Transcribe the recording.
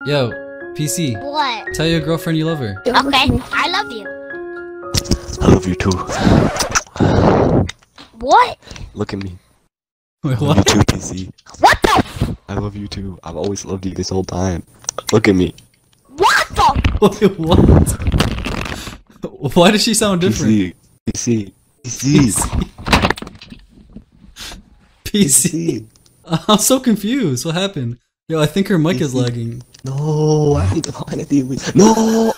Yo, PC. What? Tell your girlfriend you love her. Okay, I love you. I love you too. What? Look at me. Wait, I love you what? too, PC. What the? I love you too. I've always loved you this whole time. Look at me. What the? Wait, what? Why does she sound different? PC. PC. PC. I'm so confused. What happened? Yo, I think her mic is lagging. No, I need to find it. No!